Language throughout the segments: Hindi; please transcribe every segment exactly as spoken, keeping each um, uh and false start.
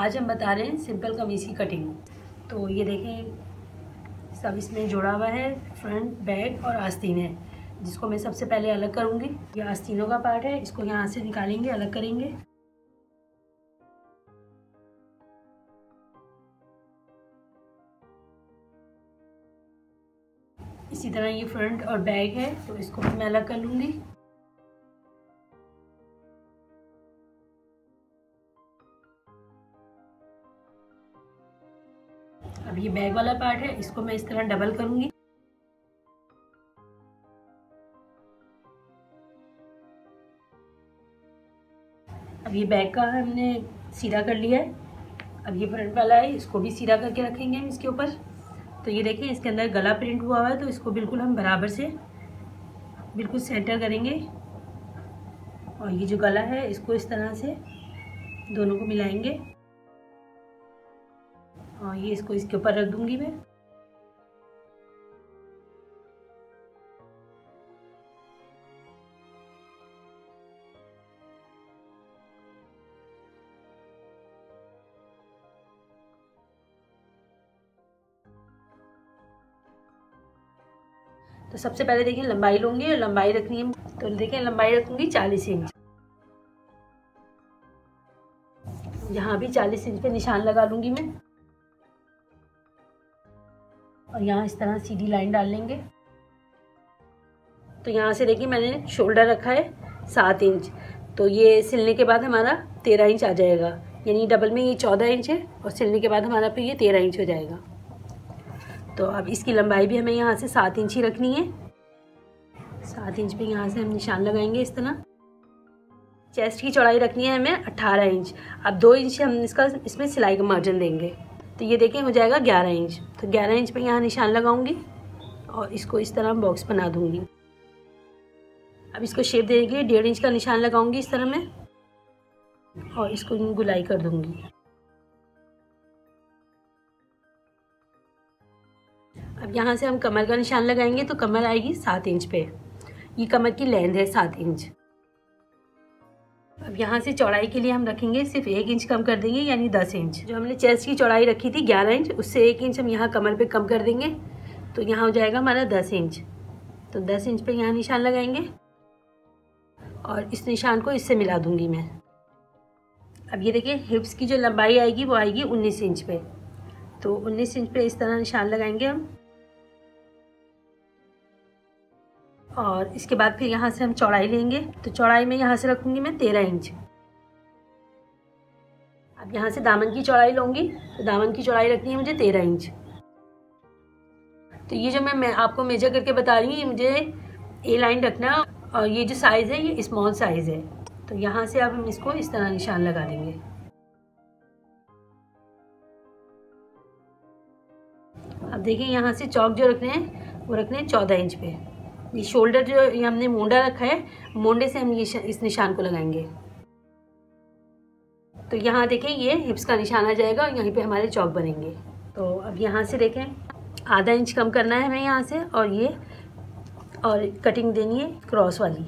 आज हम बता रहे हैं सिंपल कमीज़ की कटिंग। तो ये देखें सब इसमें जुड़ा हुआ है, फ्रंट बैक और आस्तीन है, जिसको मैं सबसे पहले अलग करूँगी। ये आस्तीनों का पार्ट है, इसको यहाँ से निकालेंगे, अलग करेंगे। इसी तरह ये फ्रंट और बैक है, तो इसको भी मैं अलग कर लूँगी। अब ये बैक वाला पार्ट है, इसको मैं इस तरह डबल करूँगी। अब ये बैक का हमने सीधा कर लिया है। अब ये फ्रंट वाला है, इसको भी सीधा करके रखेंगे हम इसके ऊपर। तो ये देखें इसके अंदर गला प्रिंट हुआ हुआ है, तो इसको बिल्कुल हम बराबर से बिल्कुल सेंटर करेंगे। और ये जो गला है इसको इस तरह से दोनों को मिलाएंगे और ये इसको इसके ऊपर रख दूंगी मैं। तो सबसे पहले देखिए लंबाई लूंगी और लंबाई रखनी है, तो देखिए लंबाई रखूंगी चालीस इंच। यहाँ भी चालीस इंच पे निशान लगा लूंगी मैं और यहाँ इस तरह सीधी लाइन डाल लेंगे। तो यहाँ से देखिए मैंने शोल्डर रखा है सात इंच, तो ये सिलने के बाद हमारा तेरह इंच आ जाएगा, यानी डबल में ये चौदह इंच है और सिलने के बाद हमारा फिर ये तेरह इंच हो जाएगा। तो अब इसकी लंबाई भी हमें यहाँ से सात इंच ही रखनी है। सात इंच पे यहाँ से हम निशान लगाएंगे इस तरह। चेस्ट की चौड़ाई रखनी है हमें अठारह इंच। अब दो इंच हम इसका इसमें सिलाई का मार्जिन देंगे, तो ये देखें हो जाएगा ग्यारह इंच। तो ग्यारह इंच पे यहाँ निशान लगाऊंगी और इसको इस तरह बॉक्स बना दूंगी। अब इसको शेप देने के लिए डेढ़ इंच का निशान लगाऊंगी इस तरह में और इसको गुलाई कर दूंगी। अब यहाँ से हम कमर का निशान लगाएंगे, तो कमर आएगी सात इंच पे। ये कमर की लेंथ है सात इंच। अब यहाँ से चौड़ाई के लिए हम रखेंगे सिर्फ एक इंच कम कर देंगे, यानी दस इंच। जो हमने चेस्ट की चौड़ाई रखी थी ग्यारह इंच, उससे एक इंच हम यहाँ कमर पे कम कर देंगे, तो यहाँ हो जाएगा हमारा दस इंच। तो दस इंच पे यहाँ निशान लगाएंगे और इस निशान को इससे मिला दूंगी मैं। अब ये देखिए हिप्स की जो लंबाई आएगी वो आएगी उन्नीस इंच पे, तो उन्नीस इंच पे इस तरह निशान लगाएंगे हम। और इसके बाद फिर यहाँ से हम चौड़ाई लेंगे, तो चौड़ाई में यहाँ से रखूँगी मैं तेरह इंच। अब यहाँ से दामन की चौड़ाई लूँगी, तो दामन की चौड़ाई रखनी है मुझे तेरह इंच। तो ये जो मैं, मैं आपको मेजर करके बता रही हूँ, ये मुझे ए लाइन रखना और ये जो साइज़ है ये स्मॉल साइज़ है। तो यहाँ से अब हम इसको इस तरह निशान लगा देंगे। अब देखिए यहाँ से चौक जो रखने हैं वो रखने हैं चौदह इंच पे। ये शोल्डर जो ये हमने मोंडा रखा है, मोंडे से हम ये इस निशान को लगाएंगे। तो यहाँ देखें ये हिप्स का निशान आ जाएगा और यहीं पे हमारे चौक बनेंगे। तो अब यहाँ से देखें आधा इंच कम करना है हमें यहाँ से, और ये और कटिंग देनी है क्रॉस वाली।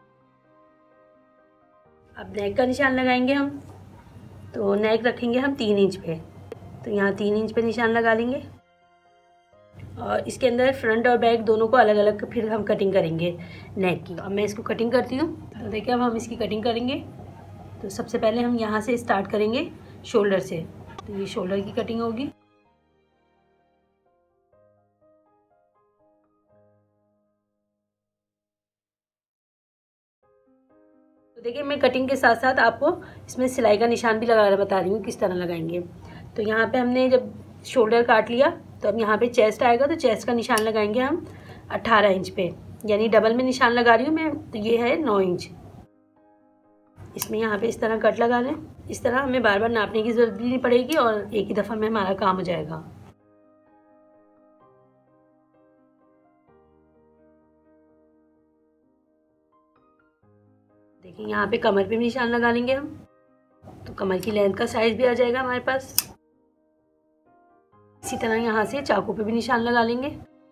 अब नेक का निशान लगाएंगे हम, तो नेक रखेंगे हम तीन इंच पे, तो यहाँ तीन इंच पे निशान लगा लेंगे और इसके अंदर फ्रंट और बैक दोनों को अलग अलग फिर हम कटिंग करेंगे नेक की। अब मैं इसको कटिंग करती हूँ। तो देखिए अब हम इसकी कटिंग करेंगे। तो सबसे पहले हम यहाँ से स्टार्ट करेंगे शोल्डर से, तो ये शोल्डर की कटिंग होगी। तो देखिए मैं कटिंग के साथ साथ आपको इसमें सिलाई का निशान भी लगा बता रही हूँ किस तरह लगाएंगे। तो यहाँ पे हमने जब शोल्डर काट लिया, तो अब यहाँ पे चेस्ट आएगा, तो चेस्ट का निशान लगाएंगे हम अठारह इंच पे, यानी डबल में निशान लगा रही हूँ मैं, तो ये है नौ इंच। इसमें यहाँ पे इस तरह कट लगा लें। इस तरह हमें बार बार नापने की ज़रूरत नहीं पड़ेगी और एक ही दफ़ा में हमारा काम हो जाएगा। देखिए यहाँ पे कमर पे भी निशान लगा लेंगे हम, तो कमर की लेंथ का साइज़ भी आ जाएगा हमारे पास। इसी तरह यहाँ से चाकू पे भी निशान लगा लेंगे।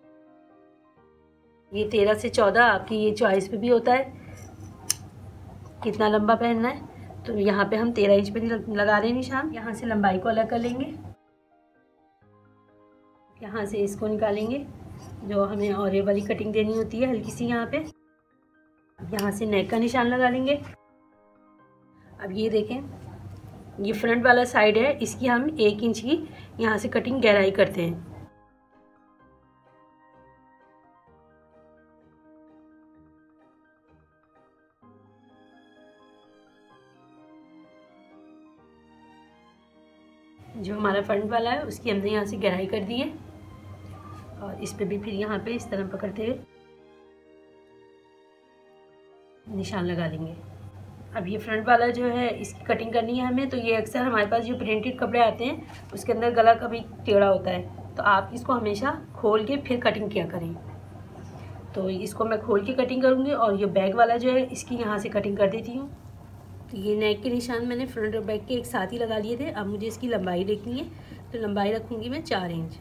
ये तेरह से चौदह आपकी ये चॉइस पे भी होता है कितना लंबा पहनना है। तो यहाँ पे हम तेरह इंच पे लगा रहे हैं निशान। यहाँ से लंबाई को अलग कर लेंगे, यहाँ से इसको निकालेंगे जो हमें और ये वाली कटिंग देनी होती है हल्की सी यहाँ पे। यहाँ से नेक का निशान लगा लेंगे। अब ये देखें, ये फ्रंट वाला साइड है, इसकी हम एक इंच की यहाँ से कटिंग गहराई करते हैं। जो हमारा फ्रंट वाला है उसकी हमने यहाँ से गहराई कर दी है और इस पे भी फिर यहाँ पे इस तरह पकड़ते हुए निशान लगा लेंगे। अब ये फ्रंट वाला जो है इसकी कटिंग करनी है हमें। तो ये अक्सर हमारे पास जो प्रिंटेड कपड़े आते हैं उसके अंदर गला कभी टेढ़ा होता है, तो आप इसको हमेशा खोल के फिर कटिंग किया करें। तो इसको मैं खोल के कटिंग करूँगी और ये बैक वाला जो है इसकी यहाँ से कटिंग कर देती हूँ। तो ये नेक के निशान मैंने फ्रंट और बैक के एक साथ ही लगा लिए थे। अब मुझे इसकी लंबाई देखनी है, तो लंबाई रखूँगी मैं चार इंच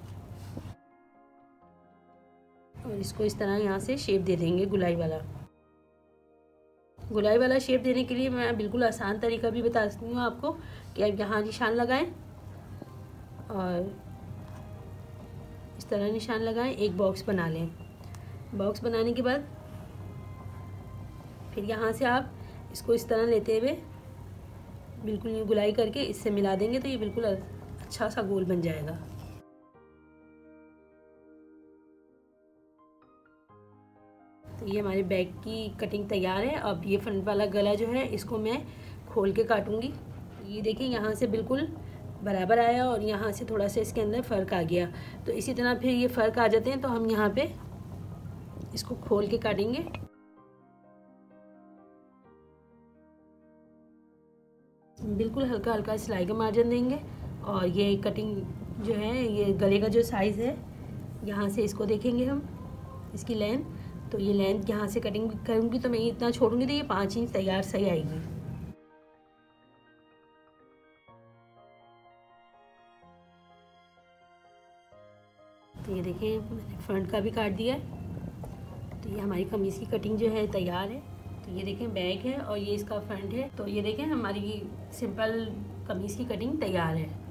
और इसको इस तरह यहाँ से शेप दे देंगे गुलाई वाला। गुलाई वाला शेप देने के लिए मैं बिल्कुल आसान तरीका भी बता सकती हूँ आपको कि आप यहाँ निशान लगाएं और इस तरह निशान लगाएं, एक बॉक्स बना लें। बॉक्स बनाने के बाद फिर यहाँ से आप इसको इस तरह लेते हुए बिल्कुल ये गुलाई करके इससे मिला देंगे तो ये बिल्कुल अच्छा सा गोल बन जाएगा। तो ये हमारे बैक की कटिंग तैयार है। अब ये फ्रंट वाला गला जो है इसको मैं खोल के काटूंगी। ये देखिए यहाँ से बिल्कुल बराबर आया और यहाँ से थोड़ा सा इसके अंदर फ़र्क आ गया। तो इसी तरह फिर ये फ़र्क आ जाते हैं तो हम यहाँ पे इसको खोल के काटेंगे। बिल्कुल हल्का हल्का सिलाई का मार्जिन देंगे और ये कटिंग जो है ये गले का जो साइज़ है यहाँ से इसको देखेंगे हम इसकी लेंथ। तो ये लेंथ यहाँ से कटिंग करूँगी तो मैं इतना छोड़ूंगी तो ये पाँच इंच तैयार सही आएगी। तो ये देखिए मैंने फ्रंट का भी काट दिया है। तो ये हमारी कमीज़ की कटिंग जो है तैयार है। तो ये देखें बैक है और ये इसका फ्रंट है। तो ये देखें हमारी सिंपल कमीज़ की कटिंग तैयार है।